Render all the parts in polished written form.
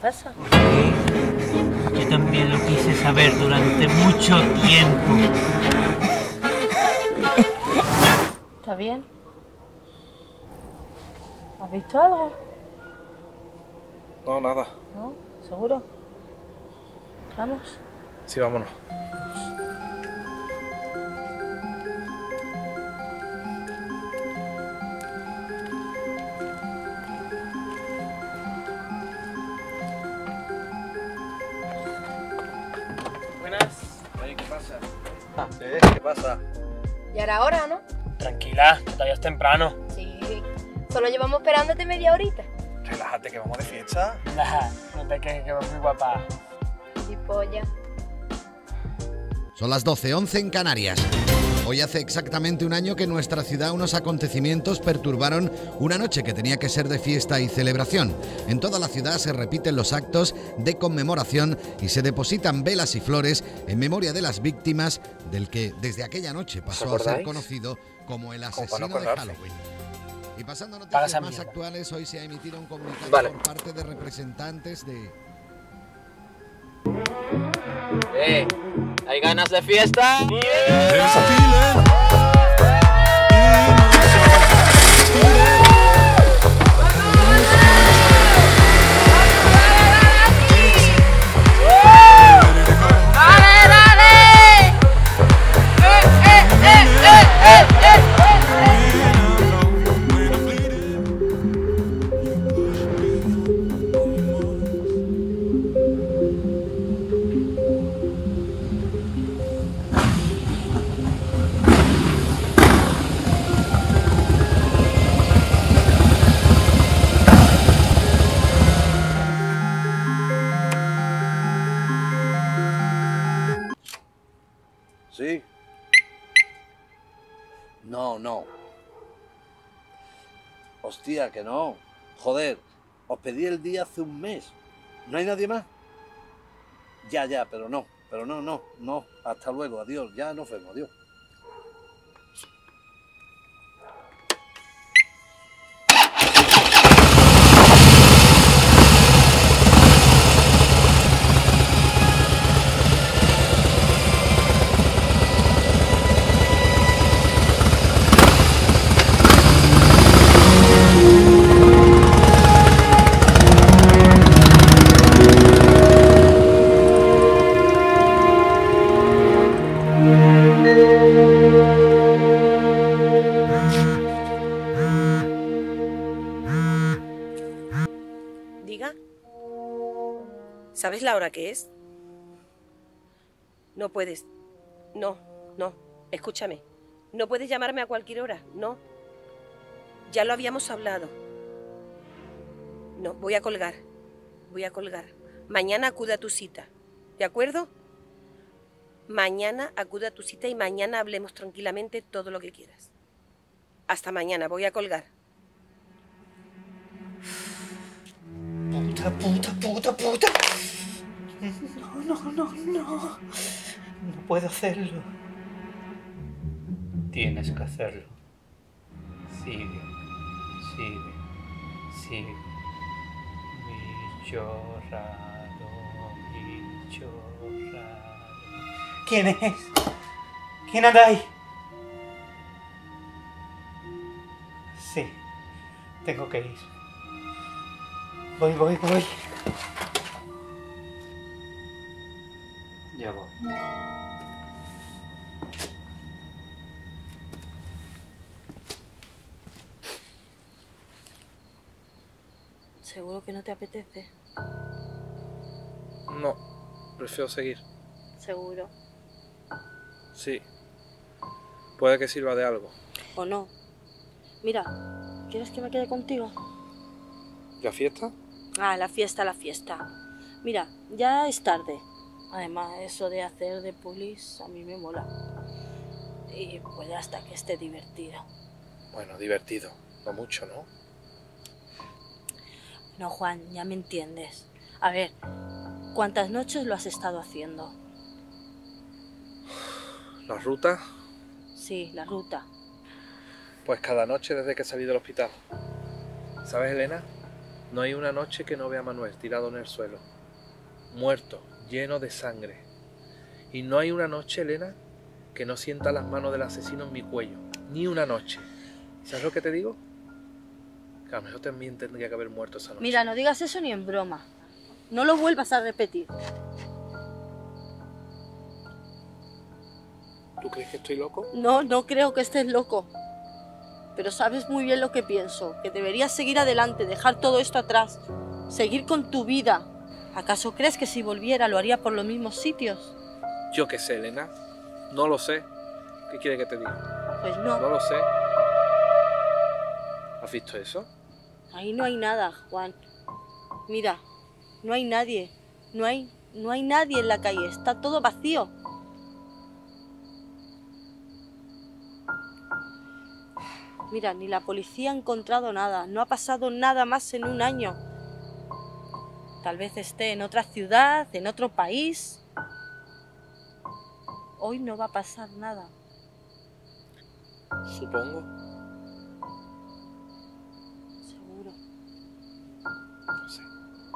confesas. Sí, yo también lo quise saber durante mucho tiempo. ¿Está bien? ¿Has visto algo? No, nada. ¿No? ¿Seguro? ¿Vamos? Sí, vámonos. Buenas. Oye, ¿qué pasa? ¿Qué pasa? Ya era hora, ¿no? Tranquila, que todavía es temprano. Sí. Solo llevamos esperándote media horita. Relájate, que vamos de fiesta. Nah, no te quejes, que vas muy guapa. Y polla. Son las 12:11 en Canarias. Hoy hace exactamente un año que en nuestra ciudad unos acontecimientos perturbaron una noche que tenía que ser de fiesta y celebración. En toda la ciudad se repiten los actos de conmemoración y se depositan velas y flores en memoria de las víctimas del que desde aquella noche pasó a ser conocido como el asesino de Halloween. Y pasando a noticias más actuales, hoy se ha emitido un comunicado por parte de representantes de... ¿Hay ganas de fiesta? ¿Sí? No. Hostia, que no. Joder, os pedí el día hace un mes. ¿No hay nadie más? Ya, pero no. Hasta luego, adiós. Ya nos vemos, adiós. Diga. ¿Sabes la hora que es? No puedes. No. Escúchame. No puedes llamarme a cualquier hora. No. Ya lo habíamos hablado. No, voy a colgar. Mañana acude a tu cita. ¿De acuerdo? Mañana acude a tu cita y mañana hablemos tranquilamente todo lo que quieras. Hasta mañana, voy a colgar. Puta. No. No puedo hacerlo. Tienes que hacerlo. Sigue. Bicho raro. ¿Quién es? ¿Quién anda ahí? Sí, tengo que ir. Voy. Ya voy. ¿Seguro que no te apetece? No, prefiero seguir. ¿Seguro? Sí. Puede que sirva de algo. ¿O no? Mira, ¿quieres que me quede contigo? ¿La fiesta? Ah, la fiesta. Mira, ya es tarde. Además, eso de hacer de polis a mí me mola. Y pues hasta que esté divertido. Bueno, divertido. No mucho, ¿no? No, Juan, ya me entiendes. A ver, ¿cuántas noches lo has estado haciendo? ¿La ruta? Sí, la ruta. Pues cada noche desde que salí del hospital. ¿Sabes, Elena? No hay una noche que no vea a Manuel tirado en el suelo, muerto, lleno de sangre. Y no hay una noche, Elena, que no sienta las manos del asesino en mi cuello. Ni una noche. ¿Sabes lo que te digo? Que a lo mejor también tendría que haber muerto esa noche. Mira, no digas eso ni en broma. No lo vuelvas a repetir. ¿Tú crees que estoy loco? No, no creo que estés loco. Pero sabes muy bien lo que pienso, que deberías seguir adelante, dejar todo esto atrás, seguir con tu vida. ¿Acaso crees que si volviera lo haría por los mismos sitios? Yo qué sé, Elena. No lo sé. ¿Qué quiere que te diga? Pues No no, lo sé. ¿Has visto eso? ahí no hay nada, Juan. Mira, no hay nadie, no hay nadie en la calle, está todo vacío. Mira, ni la policía ha encontrado nada, no ha pasado nada más en un año. Tal vez esté en otra ciudad, en otro país. Hoy no va a pasar nada. Supongo. Seguro. No sé.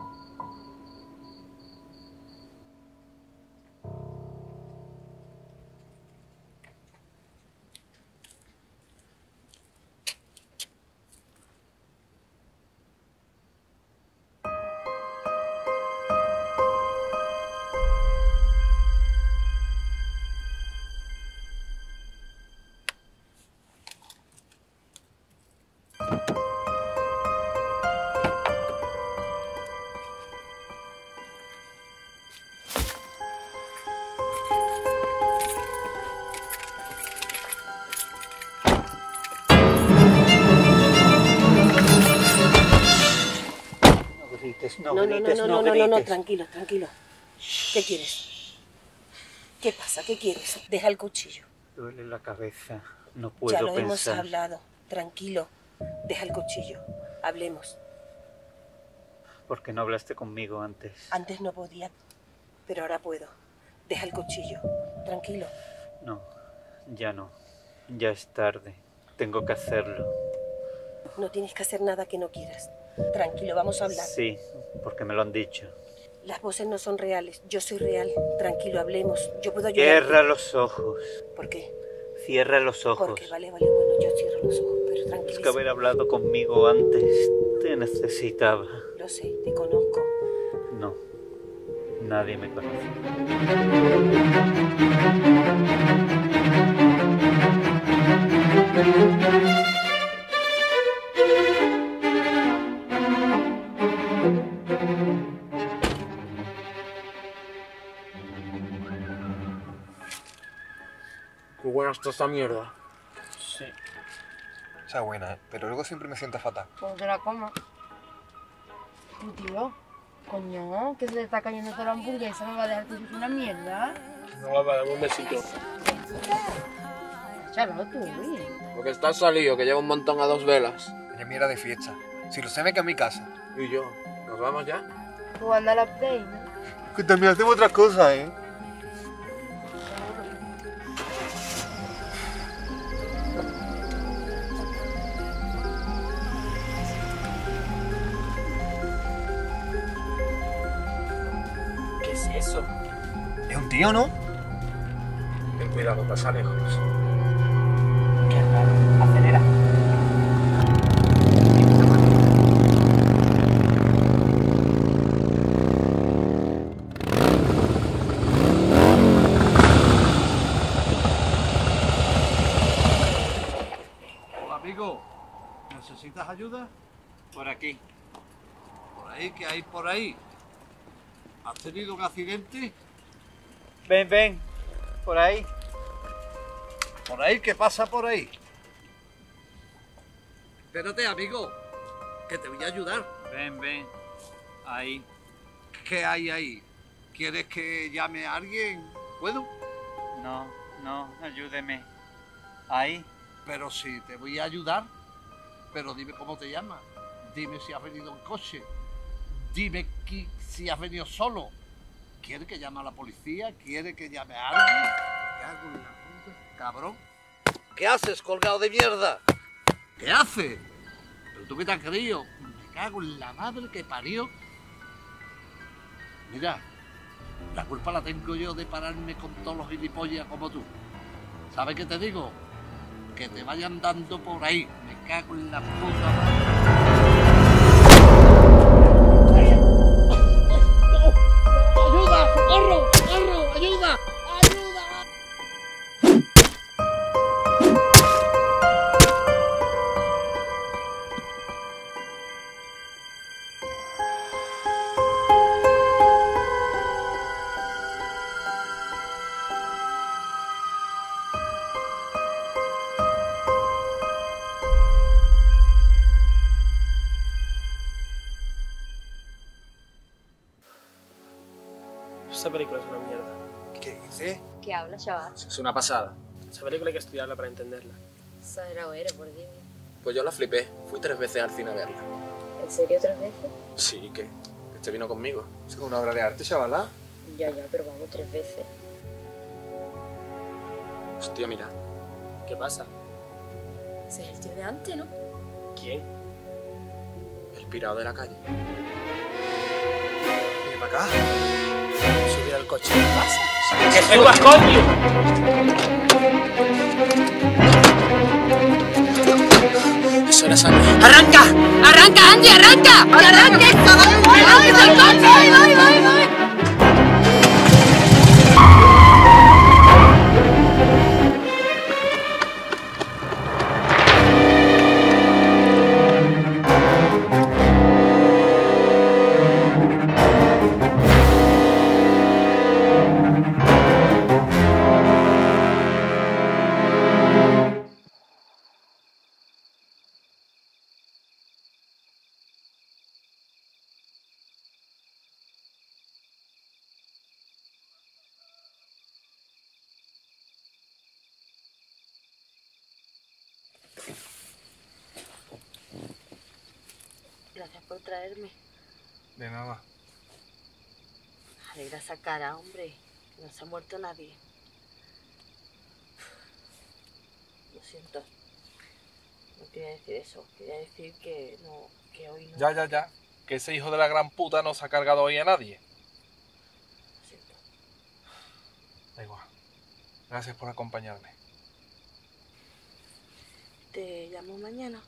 No, tranquilo. ¿Qué quieres? ¿Qué pasa? ¿Qué quieres? Deja el cuchillo. Duele la cabeza, no puedo Ya lo pensar. hemos hablado. Tranquilo. Deja el cuchillo. Hablemos. ¿Por qué no hablaste conmigo antes? Antes no podía, pero ahora puedo. Deja el cuchillo. Tranquilo. No, ya no. Ya es tarde. Tengo que hacerlo. No tienes que hacer nada que no quieras. Tranquilo, vamos a hablar. Sí, porque me lo han dicho. Las voces no son reales. Yo soy real. Tranquilo, hablemos. Yo puedo ayudarte. Cierra los ojos. ¿Por qué? Cierra los ojos. Porque vale, bueno, yo cierro los ojos, pero Es tranquilo. que haber hablado conmigo antes. Te necesitaba. Lo sé, te conozco. No, nadie me conoce. Qué buena está esta mierda. Sí. Está buena, ¿eh? Pero luego siempre me siento fatal. Pues te la como. Tío, coño, que se le está cayendo toda la hamburguesa, me va a dejar que es una mierda. No, va, dame un besito. Échalo tú, oye. Porque estás salido, que lleva un montón a 2 velas. Ella mira de fiesta. Si lo sé, me quedo en mi casa. ¿Y yo? ¿Nos vamos ya? Jugando a la Play, ¿no? Que también hacemos otras cosas, ¿eh? ¿Qué es eso? Es un tío, ¿no? Ten cuidado, pasa lejos. Qué raro. Acelera. Hola, amigo. ¿Necesitas ayuda? Por aquí. ¿Por ahí? ¿Qué hay por ahí? ¿Has tenido un accidente? Ven. Por ahí. ¿Por ahí? ¿Qué pasa por ahí? Espérate, amigo, que te voy a ayudar. Ven. Ahí. ¿Qué hay ahí? ¿Quieres que llame a alguien? ¿Puedo? No, ayúdeme. Ahí. Pero sí, te voy a ayudar. Pero dime cómo te llamas. Dime si has venido en coche. Dime si has venido solo. ¿Quiere que llame a la policía? ¿Quiere que llame a alguien? ¿Qué hago en la puta, cabrón? ¿Qué haces, colgado de mierda? ¿Qué haces? ¿Pero tú qué te has creído? Me cago en la madre que parió. Mira, la culpa la tengo yo de pararme con todos los gilipollas como tú. ¿Sabes qué te digo? Que te vayan dando por ahí. Me cago en la puta madre. ¡Ayuda! ¡Socorro! ¡Socorro! ¡Ayuda! ¡Ayuda! Esa película es una mierda. ¿Qué dices? ¿Qué habla, chaval? Es una pasada. Esa película hay que estudiarla para entenderla. Exagerado eres, por Dios. Pues yo la flipé. Fui 3 veces al cine a verla. ¿En serio 3 veces? Sí, ¿qué? Este vino conmigo. Es una obra de arte, chavalá. Ya, pero vamos 3 veces. Hostia, mira. ¿Qué pasa? Ese es el tío de antes, ¿no? ¿Quién? El pirado de la calle. Ven para acá. Subir al coche. ¿Qué pasa? ¡Que subas, coño! Eso era sangre. ¡Arranca! ¡Arranca, Andy! ¡Arranca! ¡Arranca! ¡Voy! Gracias por traerme. De nada. Alegra esa cara, hombre. No se ha muerto nadie. Lo siento. No quería decir eso. Quería decir que no, que hoy no. Ya. Que ese hijo de la gran puta no se ha cargado hoy a nadie. Lo siento. Da igual. Gracias por acompañarme. Te llamo mañana.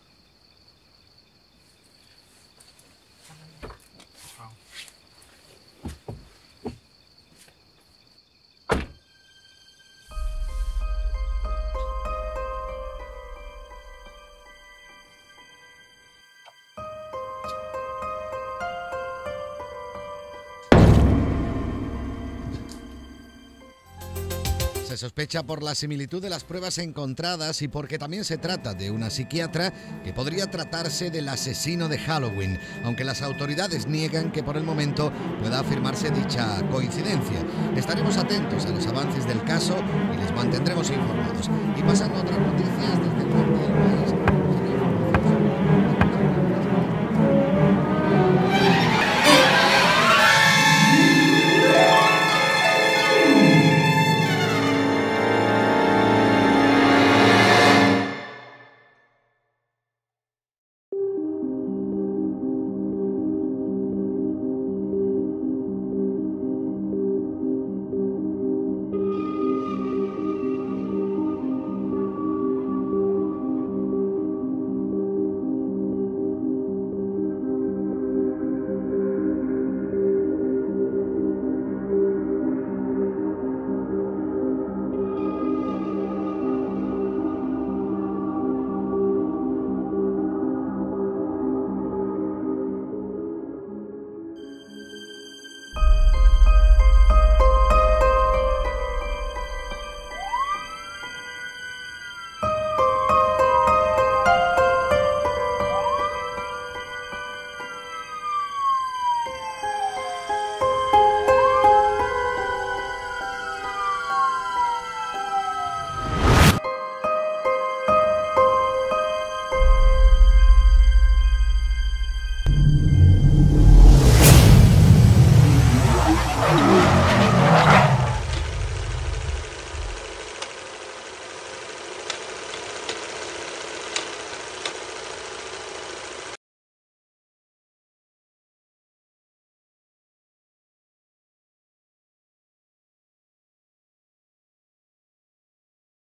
Se sospecha por la similitud de las pruebas encontradas y porque también se trata de una psiquiatra que podría tratarse del asesino de Halloween, aunque las autoridades niegan que por el momento pueda afirmarse dicha coincidencia. Estaremos atentos a los avances del caso y les mantendremos informados. Y pasando a otras noticias desde el norte de